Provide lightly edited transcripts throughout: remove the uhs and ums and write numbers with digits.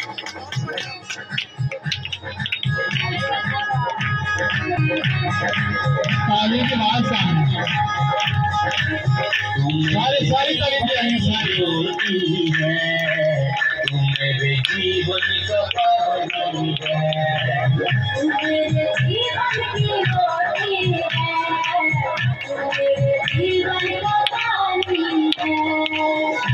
ताली के बाद सामने सारी ताली आएंगे सारी है तुम मेरे जीवन का पानी है तुम मेरे जीवन की रोटी है तुम मेरे जीवन का पानी है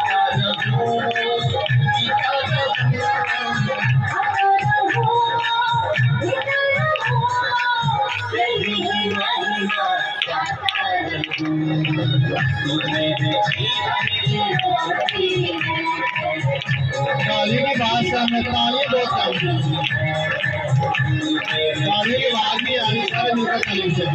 ताली की बात सामने ताली दो ताली की बात भी आने सारे मिलकर ताली से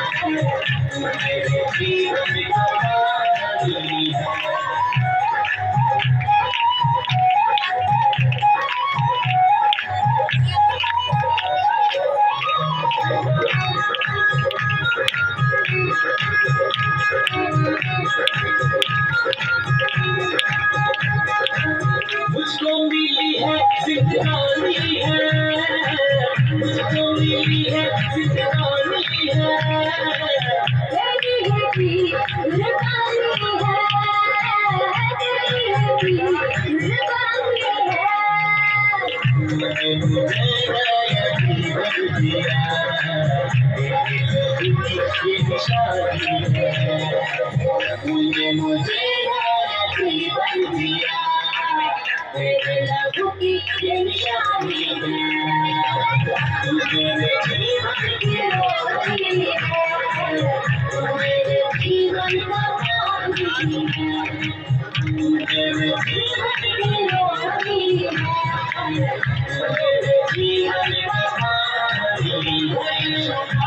मुझको मिली है जिंदगानी है मुझको मिली है जिंदगानी है तेरी है जी जिंदगानी है तेरी है जी जिंदगानी है मुझे जीवन दिया तेरी निशानी है मुझे जीवन दिया तेरे लहू की ये निशानी है मेरे जीवन की रोटी है मेरे जीवन का पानी है मेरे जीवन की रोटी है मेरे जीवन का पानी है